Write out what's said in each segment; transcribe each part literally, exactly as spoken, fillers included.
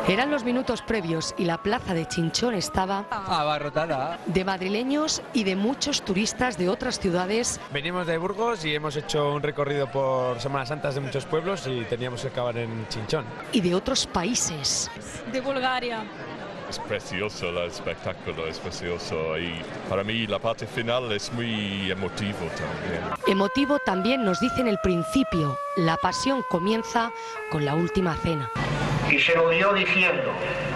Eran los minutos previos y la plaza de Chinchón estaba abarrotada de madrileños y de muchos turistas de otras ciudades. Venimos de Burgos y hemos hecho un recorrido por Semanas Santas de muchos pueblos y teníamos que acabar en Chinchón. Y de otros países. De Bulgaria. Es precioso el espectáculo, es precioso y para mí la parte final es muy emotivo también. Emotivo también nos dice en el principio, la pasión comienza con la última cena. Y se lo dio diciendo,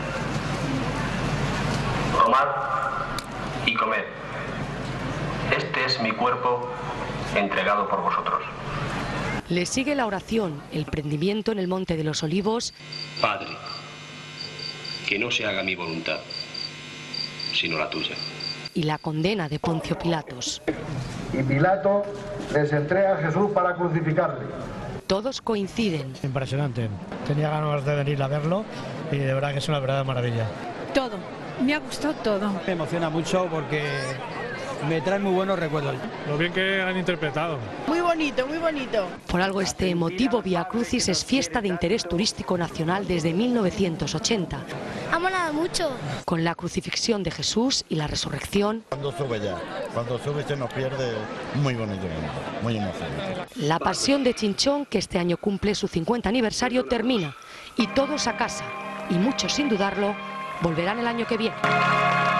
tomad y comed, este es mi cuerpo entregado por vosotros. Le sigue la oración, el prendimiento en el Monte de los Olivos. Padre, que no se haga mi voluntad, sino la tuya. Y la condena de Poncio Pilatos. Y Pilato les entrega a Jesús para crucificarle. Todos coinciden. Impresionante. Tenía ganas de venir a verlo y de verdad que es una verdadera maravilla. Todo. Me ha gustado todo. Me emociona mucho porque me trae muy buenos recuerdos. Lo bien que han interpretado. Muy bonito, muy bonito. Por algo este emotivo Vía Crucis es fiesta de interés turístico nacional desde mil novecientos ochenta. Ha molado mucho. Con la crucifixión de Jesús y la resurrección. Cuando sube ya, cuando sube se nos pierde, muy bonito, muy emocionante. La pasión de Chinchón, que este año cumple su cincuenta aniversario, termina. Y todos a casa, y muchos sin dudarlo, volverán el año que viene.